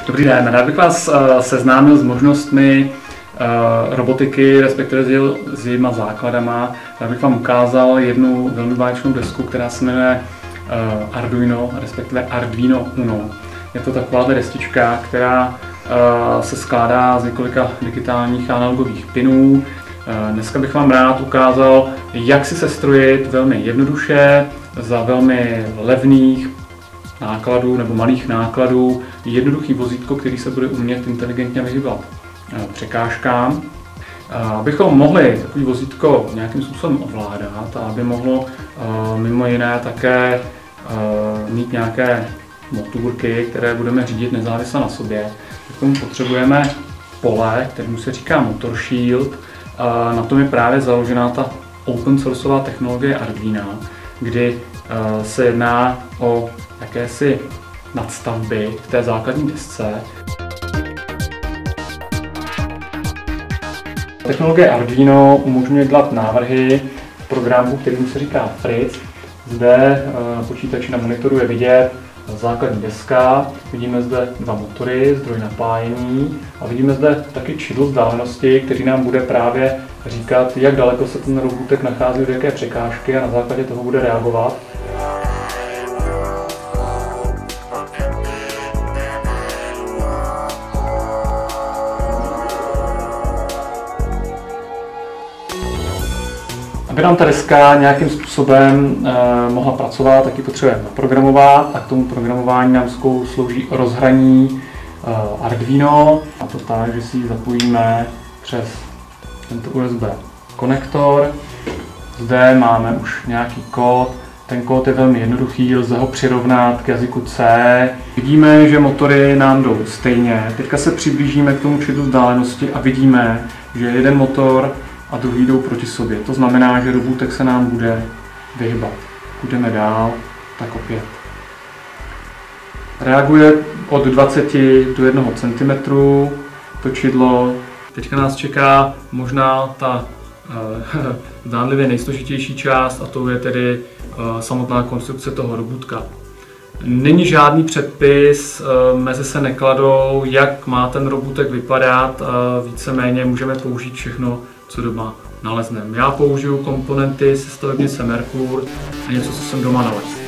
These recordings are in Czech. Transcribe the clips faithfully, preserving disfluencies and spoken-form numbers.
Dobrý den, rád bych vás seznámil s možnostmi robotiky, respektive s jejíma základama. Rád bych vám ukázal jednu velmi báječnou desku, která se jmenuje Arduino, respektive Arduino Uno. Je to taková destička, která se skládá z několika digitálních a analogových pinů. Dneska bych vám rád ukázal, jak si sestrojit velmi jednoduše, za velmi levných nákladů nebo malých nákladů jednoduchý vozítko, který se bude umět inteligentně vyhýbat překážkám. Abychom mohli takový vozítko nějakým způsobem ovládat a aby mohlo mimo jiné také mít nějaké motůrky, které budeme řídit nezávisle na sobě, k tomu potřebujeme pole, kterému se říká Motor Shield. Na tom je právě založená ta open sourceová technologie Arduino, kdy se jedná o jakési nadstavby v té základní desce. Technologie Arduino umožňuje dělat návrhy v programu, kterým se říká Fritz. Zde na počítači na monitoru je vidět základní deska, vidíme zde dva motory, zdroj napájení a vidíme zde taky čidlo vzdálenosti, který nám bude právě říkat, jak daleko se ten robotek nachází od jaké překážky a na základě toho bude reagovat. Aby nám ta deska nějakým způsobem eh, mohla pracovat, tak ji potřebujeme naprogramovat a k tomu programování nám slouží rozhraní eh, Arduino, a to tak, že si ji zapojíme přes tento U S B konektor. Zde máme už nějaký kód, ten kód je velmi jednoduchý, lze ho přirovnat k jazyku C. Vidíme, že motory nám jdou stejně. Teďka se přiblížíme k tomu čidlu vzdálenosti a vidíme, že jeden motor a druhý jdou proti sobě. To znamená, že robotek se nám bude vyhybat. Půjdeme dál, tak opět. Reaguje od dvaceti do jednoho centimetru to čidlo. Teďka nás čeká možná ta uh, zdánlivě nejsložitější část, a to je tedy uh, samotná konstrukce toho robotka. Není žádný předpis, uh, mezi se nekladou, jak má ten robotek vypadat, uh, víceméně můžeme použít všechno, co doma nalezneme. Já použiju komponenty ze stavebnice Merkur a něco, co jsem doma nalezl.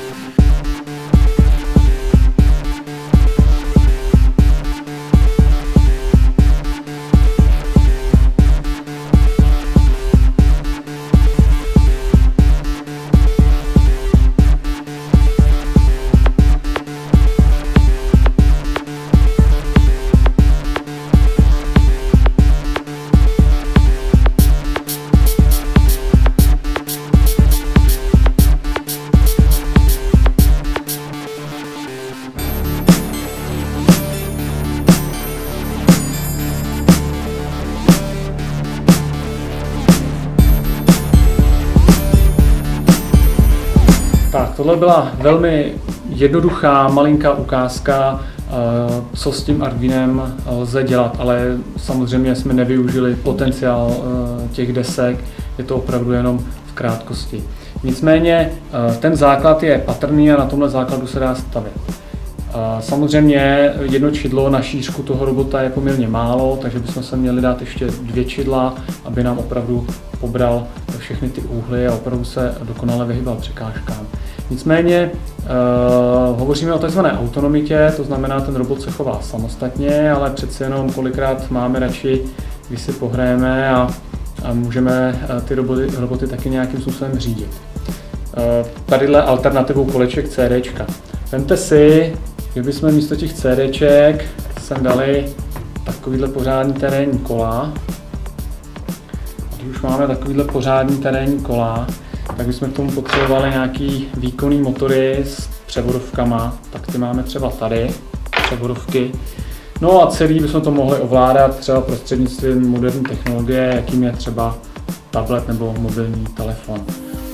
Tak, tohle byla velmi jednoduchá, malinká ukázka, co s tím Arduinem lze dělat, ale samozřejmě jsme nevyužili potenciál těch desek, je to opravdu jenom v krátkosti. Nicméně ten základ je patrný a na tomhle základu se dá stavět. Samozřejmě jedno čidlo na šířku toho robota je poměrně málo, takže bychom se měli dát ještě dvě čidla, aby nám opravdu pobral všechny ty úhly a opravdu se dokonale vyhýbal překážkám. Nicméně uh, hovoříme o tzv. Autonomitě, to znamená, ten robot se chová samostatně, ale přece jenom kolikrát máme radši, když si pohrajeme a, a můžeme ty roboty, roboty taky nějakým způsobem řídit. Uh, tadyhle alternativou koleček CDčka. Vemte si, kdybychom místo těch CDček sem dali takovýhle pořádný terénní kola. Když už máme takovýhle pořádný terénní kola, tak bychom k tomu potřebovali nějaký výkonný motory s převodovkama, tak ty máme třeba tady, převodovky. No a celý bychom to mohli ovládat třeba prostřednictvím moderní technologie, jakým je třeba tablet nebo mobilní telefon.